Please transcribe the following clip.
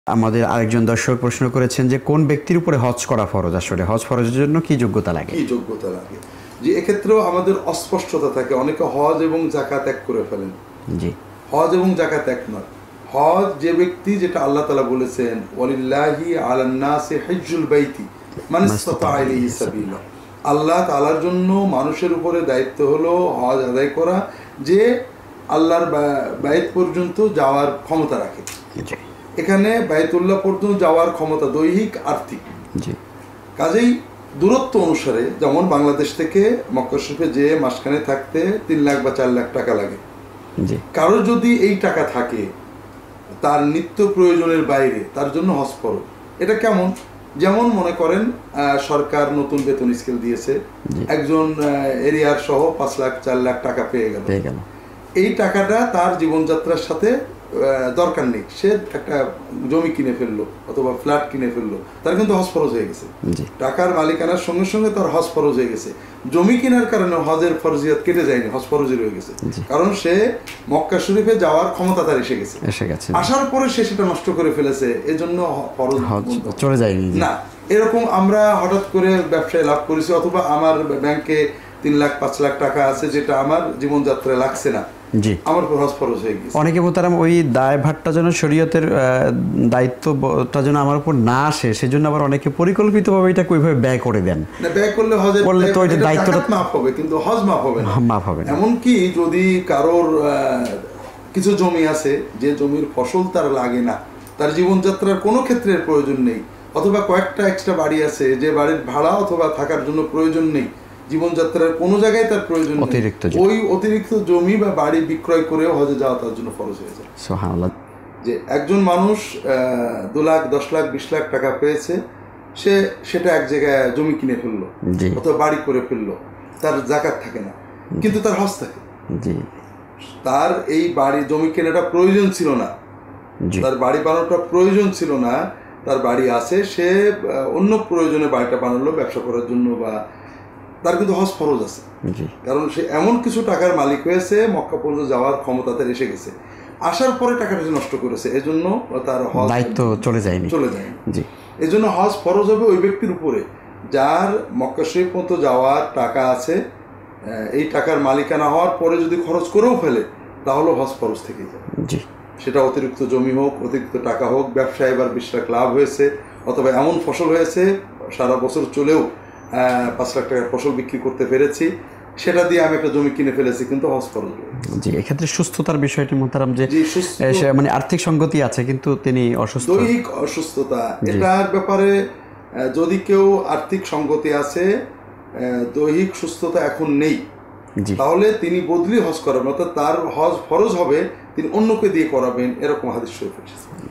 আমাদের আরেকজন দর্শক প্রশ্ন করেছেন যে কোন ব্যক্তির উপরে হজ করা ফরজ, আসলে হজ ফরজের জন্য কি যোগ্যতা লাগে? কি যোগ্যতা লাগে, যে এক্ষেত্রেও আমাদের অস্পষ্টতা থাকে। অনেকে হজ এবং যাকাত এক করে ফেলেন। জি, হজ এবং যাকাত এক নয়। হজ যে ব্যক্তি, যেটা আল্লাহ তাআলা বলেছেন ওয়ালিল্লাহি আলান নাসি হিজ্জুল বাইতি মান ইসতাতা ইলাইহি সাবিলা, আল্লাহ তাআলার জন্য মানুষের উপরে দায়িত্ব হলো হজ আদায় করা, যে আল্লাহর বাইত পর্যন্ত যাওয়ার ক্ষমতা রাখে। এখানে বাইতুল্লাহ পর্যন্ত যাওয়ার ক্ষমতা দৈহিক আর্থিক। কাজেই দূরত্ব অনুসারে, যেমন বাংলাদেশ থেকে মক্কা শরীফে যে মাসখানে থাকতে 3 লাখ বা 4 লাখ টাকা লাগে। কারোর যদি এই টাকা থাকে তার নিত্য প্রয়োজনের বাইরে, তার জন্য হজ ফরজ। এটা কেমন? যেমন মনে করেন সরকার নতুন বেতন স্কেল দিয়েছে, একজন এরিয়ার সহ 5 লাখ 4 লাখ টাকা পেয়ে গেল। এই টাকাটা তার জীবনযাত্রার সাথে দরকার নেই, সে একটা জমি কিনে ফেললো অথবা ফ্ল্যাট কিনে ফেললো, তার কিন্তু হজ ফরজ হয়ে গেছে। টাকার মালিকানার সঙ্গে সঙ্গে তার হজ ফরজ হয়ে গেছে। জমি কেনার কারণে হজের ফরজিয়াত কেটে যায়নি, হজ ফরজই রয়ে গেছে, কারণ সে মক্কা শরীফে যাওয়ার ক্ষমতা তার এসে গেছে। আসার পরে সে সেটা নষ্ট করে ফেলেছে, এজন্য ফরজ চলে যায়নি না। এরকম আমরা হঠাৎ করে ব্যবসায় লাভ করেছি, অথবা আমার ব্যাংকে 3 লাখ 5 লাখ টাকা আছে, যেটা আমার জীবনযাত্রায় লাগছে না, আমার উপর হজ ফরজ হয়ে গেছে। অনেকে মোহতারাম ওই দায়ভারটা যেন শরীয়তের দায়িত্বটা যেন আমার উপর না আসে, সেজন্য আবার অনেকে পরিকল্পিতভাবে এটা ওইভাবে ব্যয় করে দেন। না, ব্যয় করলে হজের করলে তো ওইটা দায়িত্বটা মাফ হবে, কিন্তু হজ মাফ হবে না। মাফ হবে না। এমনকি যদি কারোর কিছু জমি আছে, যে জমির ফসল তার লাগে না, তার জীবনযাত্রার কোনো ক্ষেত্রের প্রয়োজন নেই, অথবা কয়েকটা এক্সট্রা বাড়ি আছে, যে বাড়ির ভাড়া অথবা থাকার জন্য প্রয়োজন নেই, জীবনযাত্রার কোনো জায়গায় তার প্রয়োজন নেই, ওই অতিরিক্ত জমি বা বাড়ি বিক্রয় করেও হজে যাওয়া তার জন্য ফরজ হয়ে যায়। সুবহানাল্লাহ। যে একজন মানুষ 2 লাখ 10 লাখ 20 লাখ টাকা পেয়েছে, সে সেটা এক জায়গায় জমি কিনে ফেললো অথবা বাড়ি করে ফেললো, তার যাকাত থাকে না, কিন্তু তার হজ থাকে। তার এই বাড়ি জমি কেনাটা প্রয়োজন ছিল না, তার বাড়ি বানানোটা প্রয়োজন ছিল না, তার বাড়ি আছে, সে অন্য প্রয়োজনে বাড়িটা বানালো ব্যবসা করার জন্য, বা তার কিন্তু হজ ফরজ আছে, কারণ সে এমন কিছু টাকার মালিক হয়েছে, মক্কা পর্যন্ত যাওয়ার ক্ষমতা তার এসে গেছে। আসার পরে টাকাটা নষ্ট করেছে, এজন্য তার হজ দায়িত্ব চলে যায়নি। এজন্য হজ ফরজ হবে ওই ব্যক্তির উপরে যার মক্কা শরীফ পর্যন্ত যাওয়ার টাকা আছে। এই টাকার মালিকানা হওয়ার পরে যদি খরচ করেও ফেলে, তাহলে হজ ফরজ থেকে যায়। সেটা অতিরিক্ত জমি হোক, অতিরিক্ত টাকা হোক, ব্যবসায় এবার 20 লাখ লাভ হয়েছে, অথবা এমন ফসল হয়েছে সারা বছর চলেও 5 লাখ টাকার ফসল বিক্রি করতে পেরেছি, সেটা দিয়ে আমি একটা জমি কিনে ফেলেছি, কিন্তু হজ ফরজ। জি, এক্ষেত্রে সুস্থতার বিষয়টি মোহতারাম, যে মানে আর্থিক সংগতি আছে কিন্তু তিনি অসুস্থ, দৈহিক অসুস্থতা, এটার ব্যাপারে যদি কেউ আর্থিক সংগতি আছে, দৈহিক সুস্থতা এখন নেই, তাহলে তিনি বদলি হজ করাবেন, অর্থাৎ তার হজ ফরজ হবে, তিনি অন্যকে দিয়ে করাবেন, এরকম হাদিস শরীফে এসেছে।